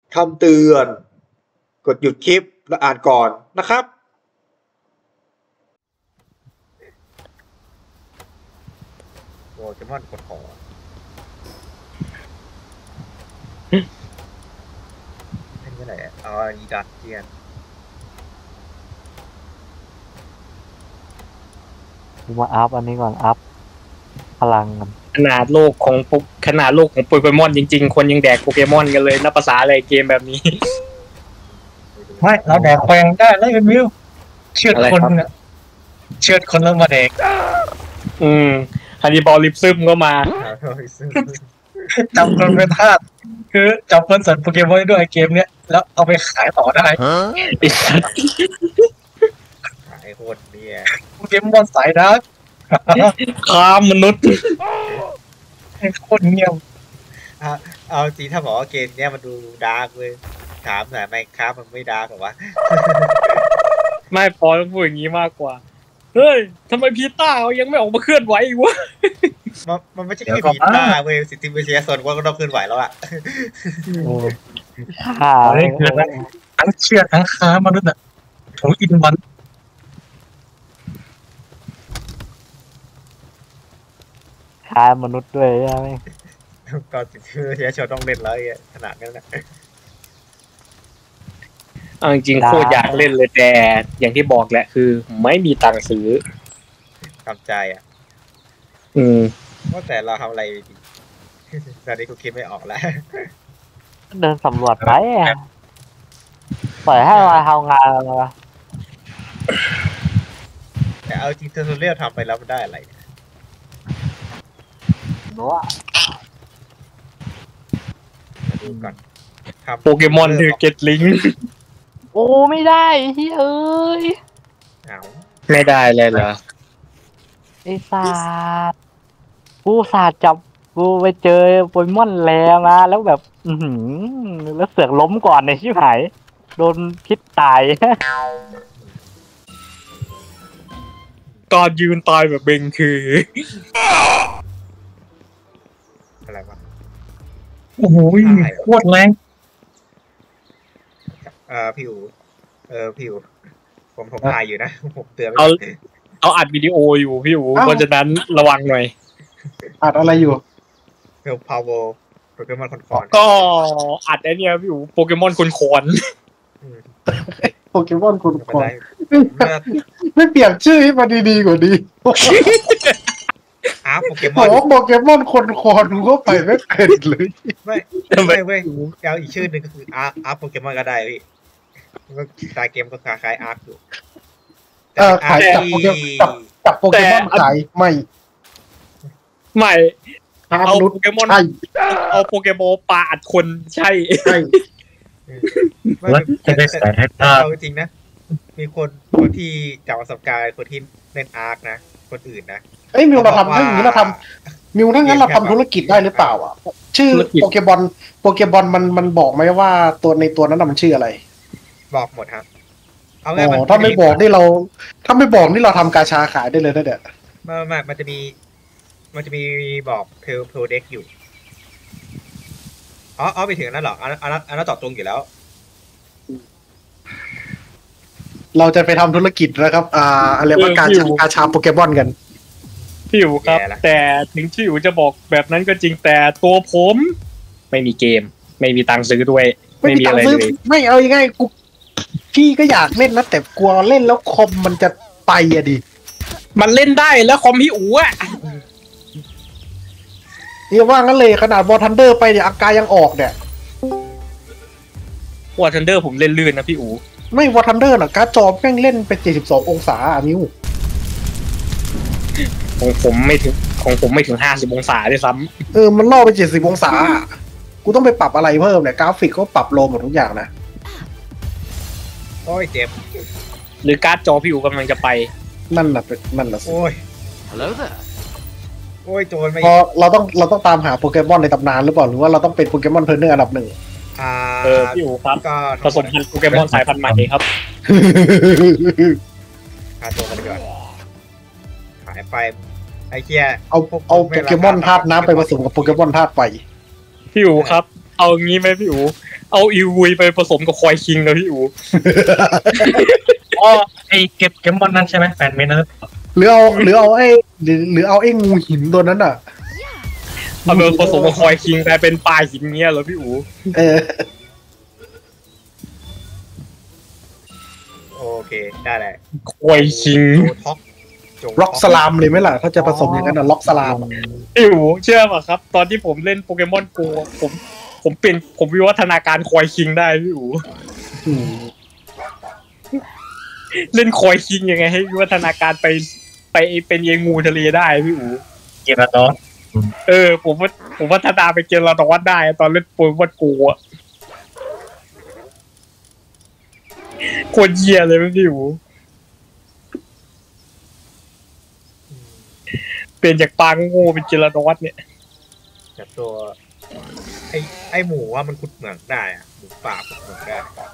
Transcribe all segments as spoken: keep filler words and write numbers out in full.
คำเตือนกดหยุดคลิปและอ่านก่อนนะครับโปเกมอนกดขอเป็นเมื่อไหร่อ๋ออีดักเจียนมาอัพอันนี้ก่อนอัพพลังกันขนาดโลกของขนาดโลกของโปเกมอนจริงๆคนยังแดกโปเกมอนกันเลยนับภาษาอะไรเกมแบบนี้ไม่เราแดกแปลงได้แล้วกันมิวเชือดคนเชือดคนแล้วมาแดกอืมฮันนีบอลลิปซึมก็มาจำคนเป็นทาสคือจับคนสัตว์โปเกมอนด้วยเกมเนี้ยแล้วเอาไปขายต่อได้ขายโคตรเนี่ยโปเกมอนสายดาร์กค้ามนุษย์โคตรเงียบเอาจริงถ้าบอกว่าเกมเนี้ยมันดูดาร์กเลยถามหน่อยไหมครับมันไม่ดาร์กหรอวะไม่พอต้องพูดอย่างนี้มากกว่าเฮ้ยทำไมพีต้าเขายังไม่ออกมาเคลื่อนไหวอีกวะมันมันไม่ใช่แค่พีต้าเว้ยสิทธิมนุษยชนก็ต้องเคลื่อนไหวแล้วอะข่าทั้งเชื่อทั้งค้ามนุษย์อ่ะโถอินวันค้ามนุษย์ด้วยใช่ไหมก็สิทธิมนุษยชนต้องเล่นแล้วขนาดนั้นนะจริงๆโคตรอยากเล่นเลยแต่อย่างที่บอกแหละคือไม่มีตังค์ซื้อทำใจอ่ะอืมว่าแต่เราทำอะไรดีตอนนี้กูคิดไม่ออกแล้วเดินสำรวจไปปล่อยให้มาทำงานเลยวะแต่เอาจริงเทอร์เรียลทำไปแล้วมันได้อะไรรู้อ่ะมาดูกันโปเกมอนคือเก็ตลิงโอ้ไม่ได้ที่เอ้ยไม่ได้เลยเหรอไอ้ศาสตร์กูศาสตร์จับกูไปเจอโปเกมอนแล้วมาแล้วแบบอือหือแล้วเสือกล้มก่อนในชิบหายโดนพิษตายตอนยืนตายแบบเบงคืออะไรวะโอ้โหโคตรแรงเออพี่อูเออพี่อูผมผมถ่ายอยู่นะผมเตือนเอาเอาอัดวิดีโออยู่พี่อูเพราะฉะนั้นระวังหน่อยอัดอะไรอยู่เรื่อง power โปเกมอนคนคอนก็อัดไอ้นี่พี่อูโปเกมอนคนคอนโปเกมอนคนคอนไม่เปลี่ยนชื่อให้มันดีๆกว่าดีอาร์โปเกมอนโปเกมอนคนคอนก็ไปไม่เป็นเลยไม่ไม่เว้ยเอาอีกชื่อหนึ่งก็คืออาร์อาร์โปเกมอนก็ได้พี่ก็สายเกมก็คล้ายอาร์คอยู่เออขายจับโปเกมจับจับโปเกมอนขายไม่ไม่เอาโปเกมอนเอาโปเกมอนปาดคนใช่ใช่ไม่จะได้สายให้ตาเอาจริงนะมีคนคนที่จากประสบการณ์คนที่เล่นอาร์คนะคนอื่นนะเอ้ยมิวเราทำถ้าอย่างนี้เราทำมิวถ้างั้นเราทำธุรกิจได้หรือเปล่าอ่ะชื่อโปเกมอนโปเกมอนมันมันบอกไหมว่าตัวในตัวนั้นมันชื่ออะไรบอกหมดครับเอาง่ายๆถ้าไม่บอกนี่เราถ้าไม่บอกนี่เราทำกาชาขายได้เลยนะเด็ดมามามันจะมีมันจะมีบอกเพลเพลเด็กอยู่อ๋ออ๋อไปถึงนั้นหรออันนั้นอันนั้นอันนั้นตอบตรงอยู่แล้วเราจะไปทำธุรกิจนะครับอ่าอะไรว่าการกาชาโปเกมอนกันพี่อู๋ครับแต่ถึงที่อู๋จะบอกแบบนั้นก็จริงแต่ตัวผมไม่มีเกมไม่มีตังค์ซื้อด้วยไม่มีอะไรเลยไม่เอาง่ายๆกูพี่ก็อยากเล่นนะแต่กลัวเล่นแล้วคอมมันจะไปอะดิมันเล่นได้แล้วคอมพี่อู๋อะเนี่ยว่างั้นเลยขนาดวอร์ทันเดอร์ไปเนี่ยอาการยังออกเนี่ยวอร์ทันเดอร์ผมเล่นลื่นนะพี่อู๋ไม่วอร์ทันเดอร์น่ะการ์ดจอแม่งเล่นเป็นเจ็ดสิบสององศาอ่ะนิ้วของผมไม่ถึงของผมไม่ถึงห้าสิบองศาด้วยซ้ำเออมันล่อไปเจ็ดสิบองศากูต้องไปปรับอะไรเพิ่มเนี่ยกราฟิกก็ปรับโลหมดทุกอย่างนะโอ้ยเจ็บหรือการ์ดจอพี่อู๋กำลังจะไปนั่นแหละนั่นแหละโอ้ยฮัลโหลเด้อโอ้ยโจรไม่พอเราต้องเราต้องตามหาโปเกมอนในตำนานหรือเปล่าหรือว่าเราต้องเป็นโปเกมอนเทรนเนอร์อันดับหนึ่งเออพี่อู๋ครับก็ผสมพันธุ์โปเกมอนสายพันธุ์ใหม่ครับหาตัวกันก่อนหายไปไอ้เหี้ยเอาเอาโปเกมอนธาตุน้ำไปผสมกับโปเกมอนธาตุไฟพี่อู๋ครับเอางี้ไหมพี่อู๋เอาอีวุยไปผสมกับควายคิงนะพี่อู๋อ๋อไอเก็บเกมบอลนั้นใช่ไหมแฟนเมนนั้นหรือเอาหรือเอาไอ้หรือหรือเอาไอ้งูหินตัวนั้นอ่ะเอาไปผสมกับควายคิงกลายเป็นปลาหินเงี้ยเหรอพี่อู๋เออโอเคได้แหละควายคิงโจท็อกโจล็อกสลามเลยไหมล่ะถ้าจะผสมอย่างนั้นอ่ะล็อกสลามพี่อู๋เชื่อป่ะครับ ตอนที่ผมเล่นโปเกมอนโกผมผมเป็นผมวิวัฒนาการควายคิงได้พี่อู๋อืมเล่นควายคิงยังไงให้วิวัฒนาการไปไปเป็นเยงูทะเลได้พี่อู๋เกมละตอนเออผมว่าผมพัฒนาไปเกมลาตวัดได้ตอนเล่นโปเกมอนโกะโคตรเยี่ยเลยพี่อู๋เปลี่ยนจากปลาโง่เป็นเจลาตวัดเนี่ยแต่ตัวไอไอหมูว่ามันขุดเหมืองได้อะหมูป่าขุดเหมืองได้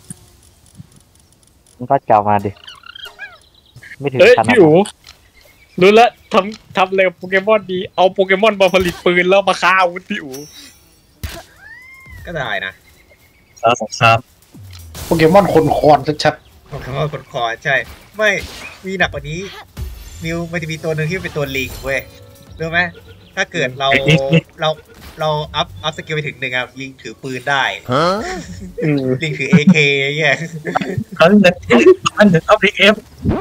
มันก็จะเอามาดิไม่ถึงเอ้ยขนาดพี่อู๋รู้แล้วทำทำอะไรกับโปเกมอนดีเอาโปเกมอนมาผลิตปืนแล้วมาฆ่าอาวุธพี่อู๋ก็ได้นะสามสองสามโปเกมอนคนคอนชัดผมว่าคนคอใช่ ไม่มีหนักกว่านี้มิวมันจะมีตัวหนึ่งที่เป็นตัวลิงเว้ยรู้ไหมถ้าเกิดเราเราเราอัพอัพสกิลไปถึงหนึ่งอะลิงถือปืนได้อืมลิงถือ เอ เค เงี้ยครั้งหนึ่งครั้งหนึ่งอัพดีเอฟ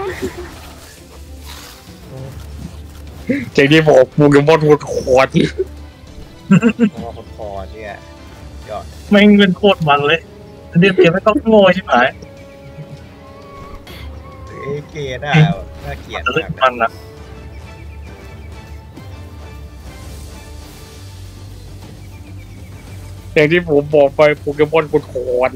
จากที่บอกโปเกมอนโคตรโคตรเพราะว่าคนคอเนี่ยยอดไม่เงินโคตรมันเลยเดือนเกมไม่ต้องโง่ใช่ไหมถือ เอ เค ได้ว่ะน่าเกลียดจะเล่นมากมันนะอย่างที่ผมบอกไปโปเกมอนโคตรโคตร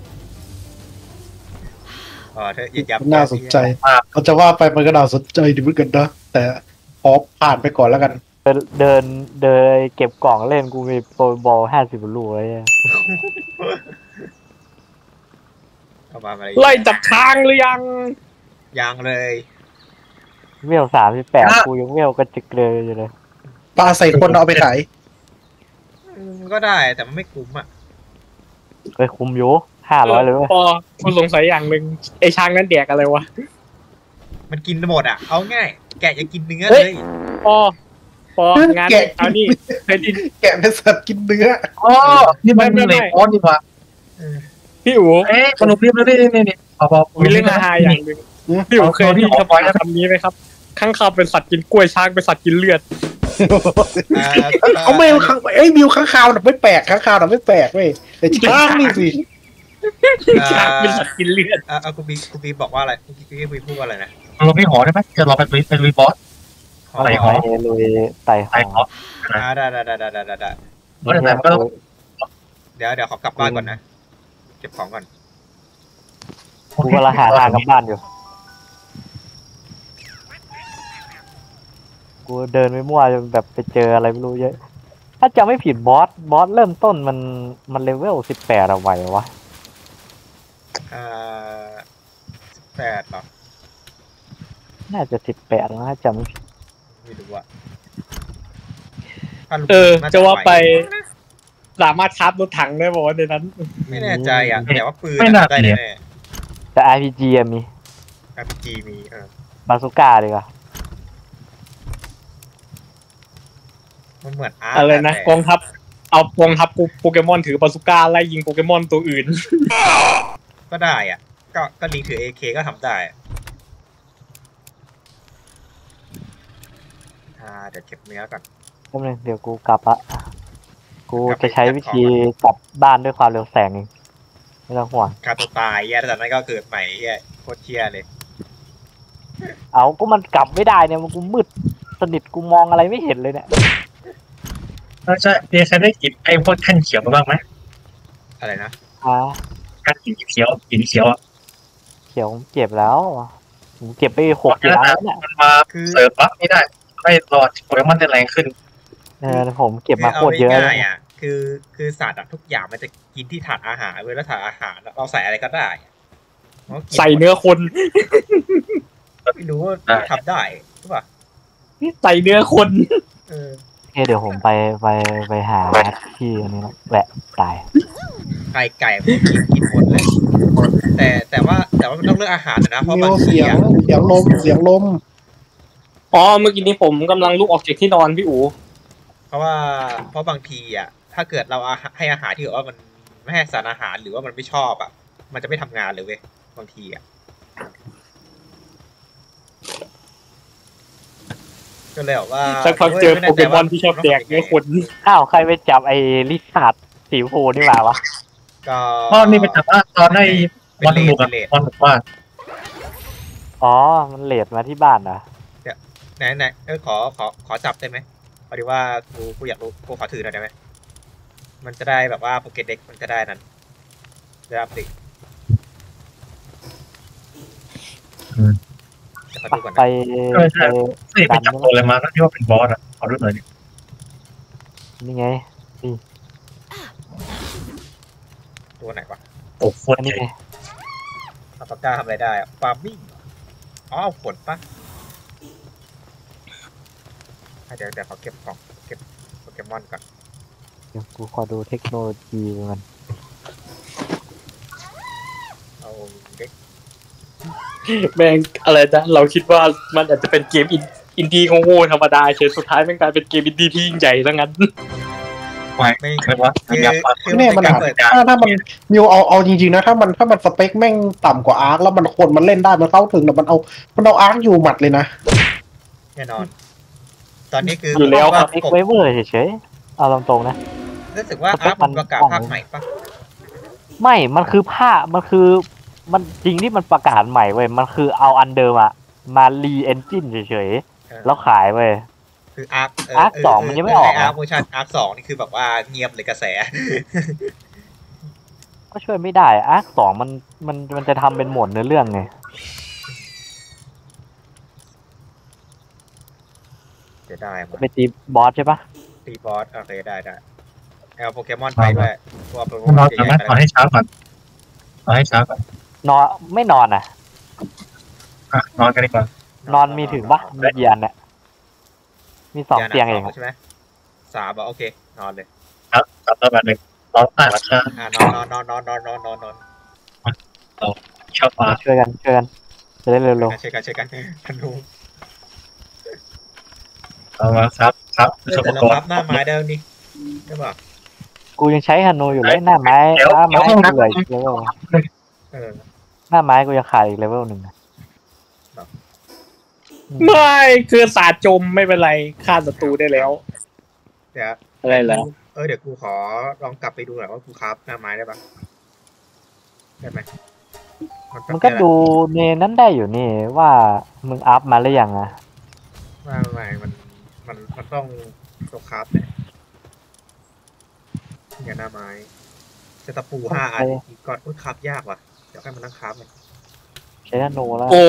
อ๋อเธออย่าย้ำๆน่าสนใจเขาจะว่าไปมันก็น่าสนใจดีเหมือนกันนะแต่ขอผ่านไปก่อนแล้วกันเดินเดินเดินเก็บกล่องเล่นกูมีโปรบอลห้าสิบลูกเลยอะเอามาอะไรไล่จับทางหรือยังยังเลยเวลสามสิบแปดกูยังเวลก็จะเกลืออยู่เลยปลาใส่คนเอาไปขายอืมก็ได้แต่มันไม่คุ้มอ่ะเคยคุมอยู่ห้าร้อยเลยเว้ยพอคุณสงสัยอย่างหนึ่งไอช้างนั้นแดกอะไรวะมันกินหมดอ่ะ เอาง่าย แกะยังกินเนื้อเลยพอพองานเอานี่เคยดินแกะเป็นสัตว์กินเนื้ออ๋อนี่มันไม่ไม่เลไม่ยออนดีกว่าพี่อู๋เอ๊ะสนุกเรียบเลยนี่นี่นี่พอพอมีเรื่องฮาๆอย่างหนึ่งพี่อู๋เคยได้ยินคำคำนี้ไหมครับข้างคาวเป็นสัตว์กินกล้วยช้างเป็นสัตว์กินเลือดอ่าเอาไม่ข้างไอ้ยมิวข้างคาวน่ะไม่แปลกข้างคาวน่ะไม่แปลกเว้ยแต่ช้างนี่สิช้างเป็นสัตว์กินเลือดอ่าอ่าคุณบีคุณบีบอกว่าอะไรคุณบีคุณบีพูดว่าอะไรนะเราไม่หอได้ไหมจะรอไปไปลุยบอส อะไรหไปอลุยไต่ไอ้หหอออ่าได้ได้ได้ได้ได้ได้เพราะแต่ก็ต้องเดี๋ยวเดี๋ยวขอกลับบ้านก่อนนะ เก็บของก่อนกูกำลังหาทางกลับบ้านอยู่กูเดินไปมั่วจนแบบไปเจออะไรไม่รู้เยอะ ถ้าจำไม่ผิดบอสบอสเริ่มต้นมันมันเลเวลสิบแปดเอาไว้วะอ่าสิบแปดหรอน่าจะสิบแปดนะถ้าจำไม่ผิดไม่รู้อะเออจะว่าไปสามารถชาร์จรถถังได้บอกว่าในนั้นไม่แน่ใจอ่ะแต่ว่าปืนไม่น่าได้เกลียดแน่แต่ อาร์ พี จี อะมีๆ อาร์ พี จี มีเออบาซูก้าดีกว่ามันเหมือนอาร์อะไรนะกองทัพเอากองทัพโปเกมอนถือบาซูก้าไล่ยิงโปเกมอนตัวอื่นก็ได้อ่ะ ก็ก็ลิงถือ เอ เค ก็ทำได้อะอ่าเดี๋ยวเก็บเนื้อก่อนแป๊บนึงเดี๋ยวกูกลับละกูกลับไปจะใช้วิธีกลับบ้านด้วยความเร็วแสงเองไม่ต้องห่วงฆ่าตัวตายแย่แต่จากนั้นก็เกิดใหม่แย่โคตรเชี่ยเลยเอาก็มันกลับไม่ได้เนี่ยมันกูมืดสนิทกูมองอะไรไม่เห็นเลยเนี่ยใช่เดี๋ยวใครได้กินไอ้พวกขั้นเขียวมาบ้างไหมอะไรนะอ่าขั้นหินเขียวหินเขียวเขียวผมเก็บแล้วผมเก็บไปหกอย่างแล้วเนี่ยมันมาเสิร์ฟปั๊บไม่ได้ไม่รอโปเกมอนจะแรงขึ้นเออผมเก็บมาโคตรเยอะคืเลง่าย ๆอ่ะคือคือสัตว์อะทุกอย่างมันจะกินที่ถาดอาหารเว้ยแล้วถาดอาหารเราใส่อะไรก็ได้มันก็กิใส่เนื้อคนไม่รู้ว่าทำได้หรือเปล่าใส่เนื้อคนเออเคเดี๋ยวผมไปไปไปหาที่อันนี้แล้วแหวะตายไก่ไก่พวกกินกินหมดเลย แต่แต่ว่าแต่ว่ามันต้องเลือกอาหารนะเพราะมิบาว งทีเสียงอะเสียงลมเสียงลมอ๋อเมื่อกี้นี้ผมกำลังลุกออกจากที่นอนพี่อู๋เพราะว่าเพราะบางทีอ่ะถ้าเกิดเราอาหารให้อาหารที่แบบว่ามันไม่ให้สารอาหารหรือว่ามันไม่ชอบอ่ะมันจะไม่ทำงานเลยเว้ยบางทีอ่ะก็เลยบอกว่าสักพักเจอโปเกมอนที่ชอบแดกเนื้อคนอ้าวใครไปจับไอ้ลิซ่าร์ดสีโพนี่มาวะก็ก็นี่เป็นแบบว่าตอนได้บอลหนุกอะบอลหนุกมากอ๋อมันเลดมาที่บ้านนะไหนไหนเออขอขอขอจับได้ไหมพอดีว่ากูกูอยากรู้กูขอถือหน่อยได้ไหมมันจะได้แบบว่าโปเกเด็กมันจะได้นั้นได้รับสิจะขอดูก่อนไปนะใช่ใช่เฮ้ยไปจับตัวอะไรมาแล้วที่ว่าเป็นบอสอะขอดูหน่อยดินี่ไงตัวไหนวะโอ้โคตอัรนนี้ใหญ่ไงอัลปาก้าทำอะไรได้อะฟาร์มมิ่งอ๋อเอาขนปะอ่ะเดี๋ยวเดี๋ยวขอเก็บของเก็บโปเกมอนก่อนเดี๋ยวกูขอดูเทคโนโลยีมันเอาเด็กแม่งอะไรนะเราคิดว่ามันอาจจะเป็นเกมอินอินดี้โง่ๆธรรมดาเฉยสุดท้ายแม่งกลายเป็นเกมอินดี้ที่ยิ่งใหญ่ซะงั้นไม่ไม่ไม่ว่าคืออยากฟังคือแน่เป็มันนการอาจเปิดถ้าถ้ามันมิวเอาเอาจริงๆนะถ้ามันถ้ามันสเปคแม่งต่ำกว่าอาร์คแล้วมันคนมันเล่นได้มันเข้าถึงแต่มันเอามันเอาอาร์คอยู่หมัดเลยนะแน่นอน ตอนนี้คืออยู่แล้วครับเอ็กเวเวอร์เฉยๆเอาตรงๆนะรู้สึกว่าอัพมันประกาศภาคใหม่ปะไม่ มันคือผ้า มันคือ มันจริงที่มันประกาศใหม่เว้ย มันคือเอาอันเดิมอะมารีเอนจินเฉยเออๆ แล้วขายเว้ยคืออาร์ค Arc สองมันยังไม่ออกอาร์นะคโมชั่นอาร์คสองนี่คือแบบว่าเงียบเลยกระแสก็ช่วยไม่ได้ อาร์คสองมัน มัน มันจะทำเป็นหมวดเนื้อเรื่องไงจะได้มาไปตีบอสใช่ปะตีบอสโอเคได้ได้เอาโปเกมอนไปด้วยตัวโปเกมนออน นใหญ่ก่อนๆนะไปขอให้เช้าก่อนขอให้เช้าก่อนนอน ไม่นอนอ่ะอ่ะนอนกันดีกว่านอนมีถึงปะมีกี่อันเนี่ยมีสองเตียงเองใช่ไหมสามอ่ะโอเค นอนเลยครับตัดตัวแบบหนึ่งร้องอ่านราคาอ่านอนนอนนอนนอนนอนนอนนอนชอบฟ้าช่วยกัน ช่วยกันจะได้เร็วช่วยกันช่วยกันธนูเอามาครับครับเออสมแต่กเรารพับหน้าไม้ได้แล้วนี่ใช่ป่ะๆ กูยังใช้ฮันโนอยู่เลยหน้าไม้เดี๋ยวหน้าไม้เดี๋ยวห้องน้ำกูเหลืออีกเลเวลเออหน้าไม้กูจะขาดอีกเลเวลหนึ่งอะไม่คือศาสตร์จมไม่เป็นไรฆ่าศัตรูได้แล้วเดี๋ยวอะไรแล้วเออเดี๋ยวกูขอลองกลับไปดูหน่อยว่ากูคราฟหน้าไม้ได้ปะได้ไหมมันก็ดูในนั้นได้อยู่นี่ว่ามึงอัพมาหรือยังอะไม่ไม่มันมันมันต้องตัวคราฟเนี่ยเนี่ยหน้าไม้เซตะปูห้าอันอีกก่อนอุ้ยคราฟยากว่ะเดี๋ยวให้มันนั่งคราฟเลยใช้ฮันโนแล้วโอ้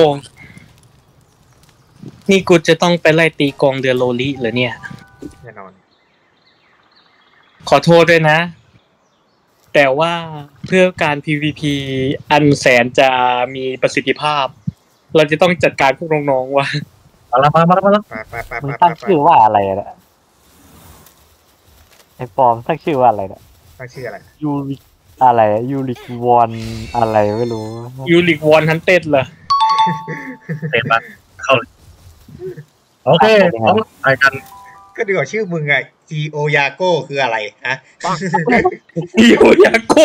นี่กูจะต้องไปไล่ตีกองเดือโลลิเหรอเนี่ยแน่นอนขอโทษด้วยนะ แต่ว่าเพื่อการ พี วี พี อันแสนจะมีประสิทธิภาพ เราจะต้องจัดการพวกน้องๆว่ามาแล้วมาแล้วมาแล้วไปไปไปมึไปงไปตั้งไปชื่อว่าอะไรเนี่ยไอ้ปอมตั้งชื่อว่าอะไรเนี่ยตั้งชื่ออะไรยูริอะไรยูริวอนอะไรไม่รู้ยูริกวอนฮันเต็ดเหรอเต็มมาเข้าเลยโอเคพร้อมไปกันก็ดีกว่าชื่อมึงไง จีโอยาโก้คืออะไรฮะโยยาโก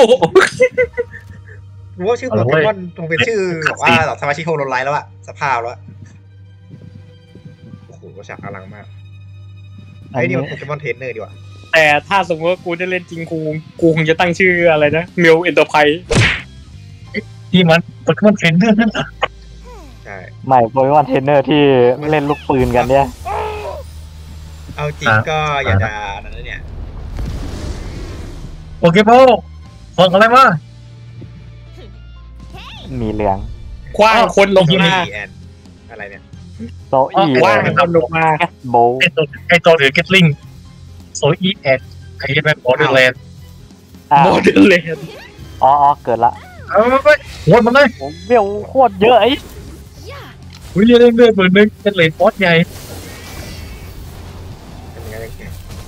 รู้ว่าชื่อโปเกมอนตรงเป็นชื่อแบบว่าสมาชิกโฮโลไลท์แล้วอะสภาพแล้วอะโอ้โหฉากอลังมากไอ้ยนี่มันโปเกมอนเทรนเนอร์ดีกว่าแต่ถ้าสมมติว่ากูได้เล่นจริงกูกูคงจะตั้งชื่ออะไรนะเมลเอ็นเตอร์ไพรส์ที่มันโปเกมอนเทรนเนอร์นั่นแหละใช่ใหม่โปเกมอนเทรนเนอร์ที่เล่นลูกปืนกันเนี่ยเอาจริงก็อย่าด่านั่นนะเนี่ยโปเกมอนส่งอะไรมามีเหลืองคว้างคนลงโทมานี่แอนอะไรเนี่ยโซอี้คว้างคนลงมาแคสโบไอตัวไอตัวถือเก็ตลิงโซอีแอดไอเหี้ยแม่งบอร์เดอร์แลนด์โมเดลเลนอ๋ออ๋อเกิดละเอาไปไปโหดมันเลยผมเบี้ยวโคตรเยอะไอ้วิ่งเรื่อยๆเหมือนนึงเป็นเลนบอสใหญ่เป็นยังไง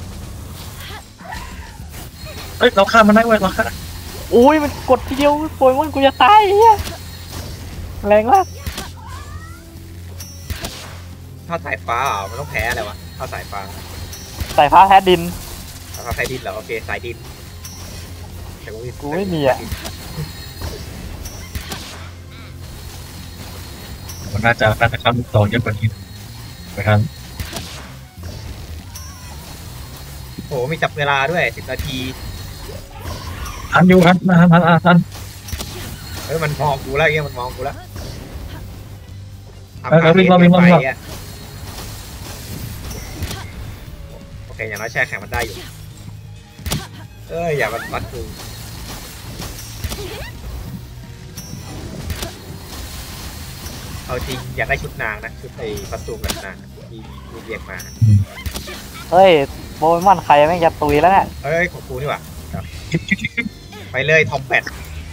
เอ้ยเราข้ามมันได้เว้ยเราข้ามอุ้ยมันกดทีเดียวโปยมันกูจะตายไอ้เฮียแรงมากถ้าสายฟ้าอ่ะมันต้องแพ้อะไรวะถ้าสายฟ้าสายฟ้าแพ้ดินถ้าแพ้ดินเหรอโอเคสายดินแต่กูกูไม่มีอะมันน่าจะน่าจะข้ามลูกต่อเยอะกว่านี้ไปครับโอ้มีจับเวลาด้วยสิบนาทีทันอยู่ครับทันทันทันทันเฮ้ยมันมองกูแล้วเงี้ยมันมองกูแล้วเออเราวิ่งเราวิ่งเราวิ่งอ่ะโอเคอย่างน้อยแช่แข็งมันได้อยู่เอ้ยอย่ามันปัดกูเอาจริงอยากได้ชุดนางนะชุดไอ้คอสตูมแบบนางที่ที่เรียกมาเฮ้ยโปเกมอนใครแม่งจะตุยแล้วเนี่ยเอ้ยของกูนี่หว่าไปเลยทอมแปด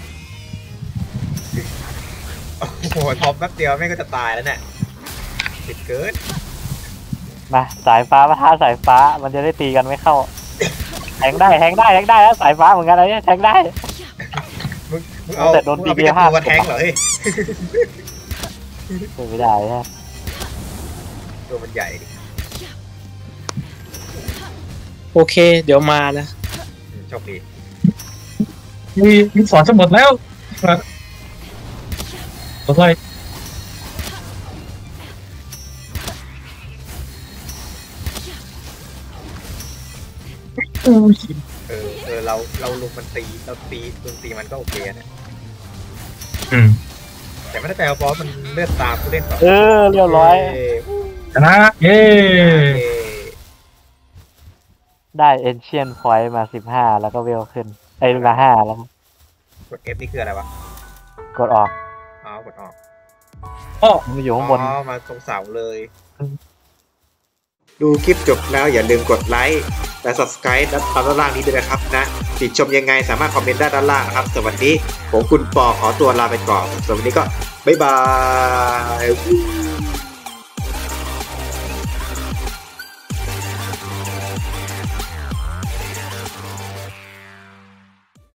โอ้โหทอมแป๊บเดียวแม่งก็จะตายแล้วเนี่ยติดเกินมาสายฟ้ามาท่าสายฟ้ามันจะได้ตีกันไม่เข้าแทงได้แทงได้แทงได้แล้วสายฟ้าเหมือนกันอะไรเนี่ยแทงได้มึงมึงเอาแต่โดนมึงเอาไปตีเดียวจับห้าตัวแทงเหรอเฮ้ยเป็นไม่ได้ฮะตัวมันใหญ่ดิโอเค เดี๋ยวมานะอืมโชคดีมีมีสอนจะหมดแล้วตัวอะไรอู้ยเออเออเราเราลุมมันตีเราตีลุมตีมันก็โอเคนะอืมแต่ไม่ได้แปลว่าบอสมันเลือดตามผู้เล่นต่อเออเรียบร้อยเย้ชนะเย้เย้ได้เอนเชียนพอยต์มาสิบห้าแล้วก็เวลขึ้นไอ้มาห้าแล้วกด F นี่คืออะไรวะกดออกอ๋อกดออกอ้อมันอยู่ข้างบนอ๋อมาตรงเสาเลย ดูคลิปจบแล้วอย่าลืมกดไลค์และ subscribe ด้านล่างนี้ด้วยนะครับนะติชมยังไงสามารถคอมเมนต์ได้ด้านล่างนะครับสวัสดีผมคุณปอขอตัวลาไปก่อนสวัสดีก็บ๊ายบาย